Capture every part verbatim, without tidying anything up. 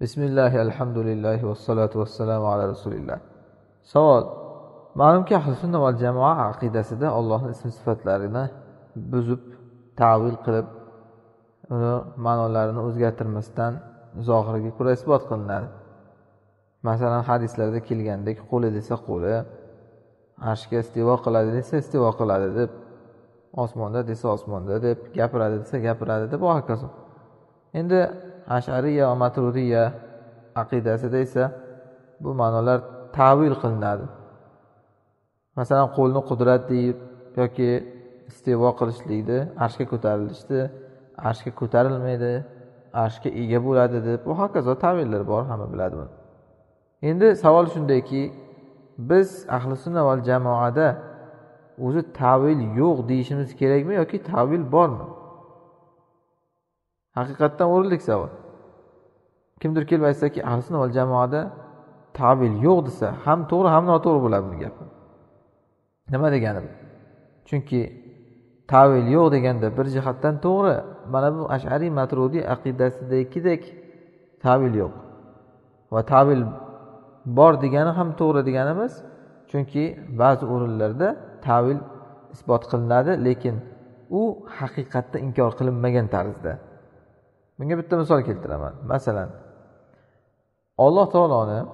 Bismillahi, alhamdulillahi, vassalatu vassalamu ala rasulillah. Savol. Ma'lumki ahli sunna val jamoa aqidasida Allohning ism sifatlarini buzib, ta'vil qilib, uni ma'nolarini o'zgartirmasdan zohiriga ko'ra isbot qilinadi. Masalan, hadislarda kelgandek, qo'li desa qo'li, arshga istivo qiladi desa istivo qiladi deb, osmonda desa osmonda deb, gapiradi desa gapiradi deb, va hokazo. Endi Ash'ariyya va Maturidiyya aqidasida esa bu ma'nolar ta'vil qilinadi. Masalan, qo'lni qudrat deb yoki istivo qilishlikni, arshga ko'tarilishdi, arshga ko'tarilmaydi, arshga ega bo'ladi deb, va hokazo ta'villar bor, hamma biladi buni. Endi savol shundayki, biz ahli sunna val jamoada o'zi ta'vil yo'q deyishimiz kerakmi yoki ta'vil bormi? Haqiqatdan o'rinli savol. Kimdir kelib aytsa-ki, ahli sunna val jamoada ta'vil yo'q desa, ham to'g'ri, ham noto'g'ri bo'ladi bu gap. Nima degani bu? Chunki ta'vil yo'q deganda bir jihatdan to'g'ri, mana bu Ash'ari Maturidi aqidasidagidek ta'vil yo'q. Va ta'vil bor degani ham to'g'ri deganimiz, chunki ba'zi o'rinlarda ta'vil isbot qilinadi, lekin u haqiqatda inkor qilinmagan tarzda. Bunga bitta misol keltiraman. Masalan, Alloh taoloni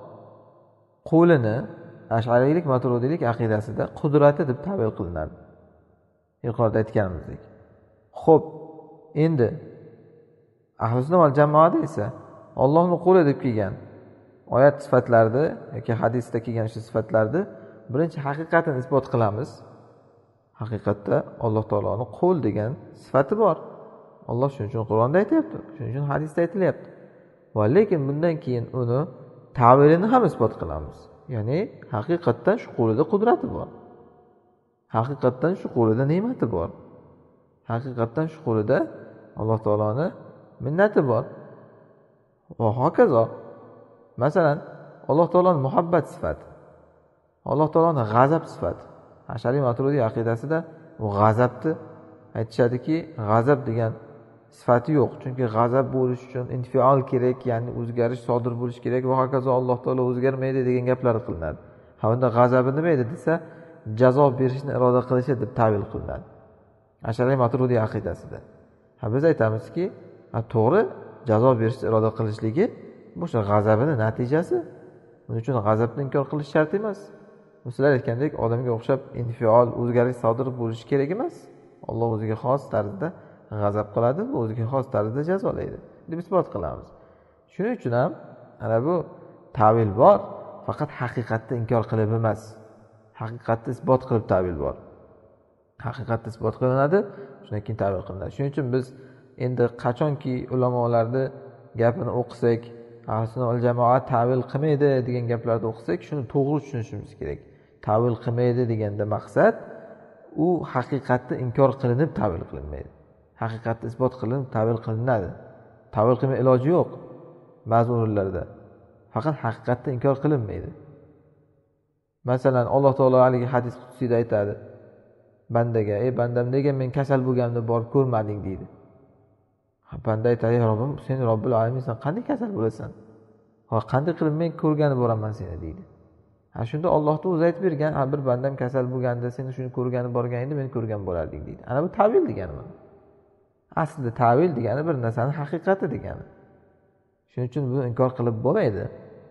qo'lini Ash'ariylik, Maturidiylik aqidasida qudrati deb ta'bir qilinadi. Yuqorida aytganimizdek. Xo'p, endi ahli sunna val jamoada esa Allohning qo'li deb kelgan oyat sifatlarida yoki hadisda kelgan shu sifatlarni birinchi haqiqatini isbot qilamiz. Haqiqatda Alloh taoloning qo'l degan sifati bor. Alloh shuning uchun Qur'onda aytayapti, shuning uchun hadisda aytilyapti. Va lekin bundan keyin uni ta'vilini ham isbot qilamiz. Ya'ni haqiqatdan shu qo'lida qudrati bor. Haqiqatdan shu qo'lida ne'mati bor. Haqiqatdan shu qo'lida Alloh taoloning minnati bor. Va hokazo. Masalan, Alloh taoloning muhabbat sifati, Alloh taoloning g'azab sifati. Ash'ari Maturidiy aqidasida u g'azabni aytishadiki, g'azab degan sifati yo'q. Chunki g'azab bo'lish uchun infial kerak, ya'ni o'zgarish sodir bo'lish kerak va hokazo. Alloh taolo o'zgarmaydi degan gaplar qilinadi. Ha, unda g'azabi nima edi desa, jazo berishni iroda qilishi deb ta'bir qilinadi. Ash'ari Maturidiy aqidasida. Ha, biz aytamizki, to'g'ri, jazo berishni iroda qilishligi bu o'sha g'azabining natijasi. Buning uchun g'azabni inkor qilish shart emas. Sizlar aytgandek, odamga o'xshab infial, o'zgarish sodir bo'lishi kerak emas. Alloh o'ziga xos tarzda g'azab qiladi, o'ziga xos tarzda jazolaydi deb isbot qilamiz. Shuning uchun ham ana bu ta'vil bor, faqat haqiqatni inkor qilib emas. Haqiqatni isbot qilib ta'vil bor. Haqiqatni isbot qilinadi, shundan keyin ta'vil qilinadi. Shuning uchun biz endi qachonki ulamolarni gapini o'qisak, ahli sunna val jamoa ta'vil qilmaydi degan gaplarni o'qisak, shuni to'g'ri tushunishimiz kerak. Ta'vil qilmaydi deganda maqsad u haqiqatni inkor qilinib ta'vil qilinmaydi. Haqiqatni isbot qilinib ta'vil qilinadi. Ta'vil qilmay iloji yo'q ba'zi o'rinlarda. Faqat haqiqatni inkor qilinmaydi. Masalan, Alloh taolo haligi hadis qudsiyda aytadi bandaga: "Ey bandam, nega men kasal bo'lganimda borib ko'rmading?" deydi. Banda aytadi: "Ey Robbim, sen Robbil alaminsan, qanday kasal bo'lasan? Ha, qanday qilib men ko'rgani boraman seni?" deydi. Ha, shunda Allohning o'zi aytib bergan, "Ha, bir bandam kasal bo'lganda seni shuni ko'rgani borgan edi, men ko'rgan bo'larding" deydi. Ana bu ta'vil degani bu. Aslida ta'vil degani bir narsaning haqiqati degani. Shuning uchun buni inkor qilib bo'lmaydi.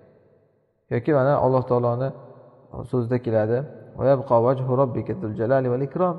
Yoki mana Alloh taoloning so'zida keladi: "Va yabqa vajhu robbika zul jalali val ikrom."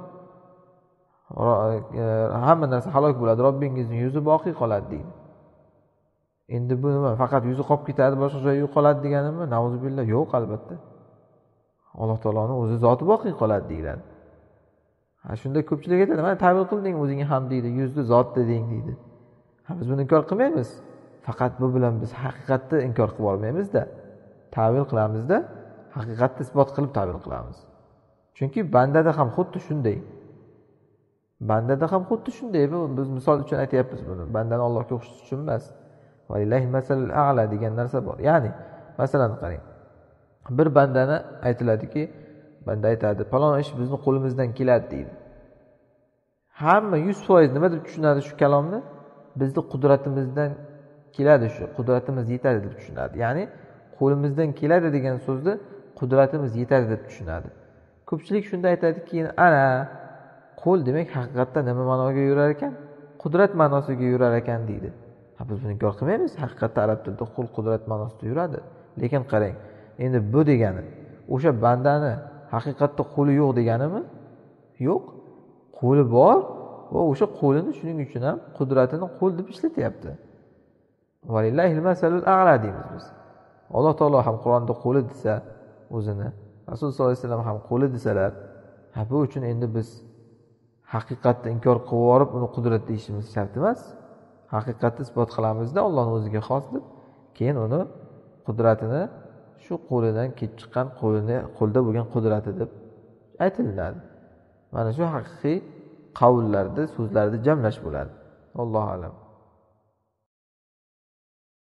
Hamma narsa halok bo'ladi, Robbingizning yuzi boqiy qoladi deydi. Endi bu nima? Faqat yuzi qolib ketadi, boshqa joyi yo'qoladi deganimi? Nauzubillah, yo'q albatta. Alloh taoloning o'zi zoti boqiy qoladi deyiladi. Ha, shunda ko'pchilik aytadi, "Mana ta'vil qilding o'zingga ham" deydi, "Yuzni zot deding" deydi. Ha, biz buni inkor qilmaymiz. Faqat bu bilan biz haqiqatni inkor qilib olmaymiz-da. Ta'vil qilamizda, haqiqatni isbot qilib ta'vil qilamiz. Chunki bandada ham xuddi shunday. Bandada ham xuddi shunday. Bu biz misol uchun aytayapmiz buni. Bandani Allohga o'xshatish uchun emas. Valillahi masalul a'la degan narsa bor. Ya'ni, masalan qarang. Bir bandani aytiladiki, banda aytadi, "Falon ish bizning qo'limizdan keladi" deydi. Hamma yuz foiz nima deb tushunadi shu kalomni? Bizning qudratimizdan keladi, shu qudratimiz yetadi deb tushunadi. Ya'ni qo'limizdan keladi degan so'zni qudratimiz yetadi deb tushunadi. Ko'pchilik shunda aytadiki, ana qo'l demak haqiqatda nima ma'noga yurar ekan? Qudrat ma'nosiga yurar ekan deydi. Ha, biz buni inkor qilmaymiz. Haqiqatda arab tilida qo'l qudrat ma'nosida yuradi. Lekin qarang, endi bu degani o'sha bandani haqiqatda qo'li yo'q deganimi? Yo'q. Qo'li bor va o'sha qo'lini shuning uchun ham qudratini qo'l deb ishlatyapti. Valillahil masalul a'la deymiz biz. Alloh taolo ham Qur'onda qo'li desa o'zini, Rasul sollallohu alayhi vasallam ham qo'li desalar, ha bu uchun endi biz haqiqatni inkor qilib yorib uni qudrat deyishimiz shart emas. Haqiqatni isbot qilamizda Allohning o'ziga xos deb, keyin uni qudratini shu qo'lidan kelib chiqqan qo'lini qo'lda bo'lgan qudrati deb aytiladi. Mana shu haqiqiy qavllarda, so'zlarda jamlash bo'ladi. Allohu a'lam.